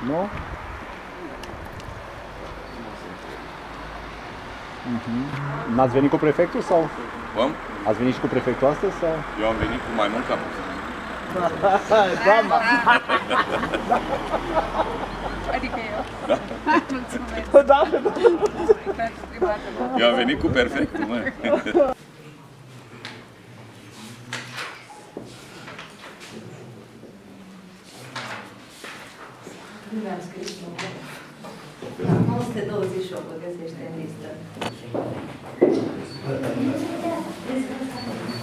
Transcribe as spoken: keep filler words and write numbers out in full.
Nu? Uh-huh. N-ați venit cu prefectul sau? Cum? Ați venit și cu prefectul astăzi sau? Eu am venit cu mai mult ca Doamna! Adică eu. Da? Mulțumesc. Da, da. Eu am venit cu perfectul, mă. Nu mi-am scris numărul. nouă sute douăzeci și opt o găsește în listă.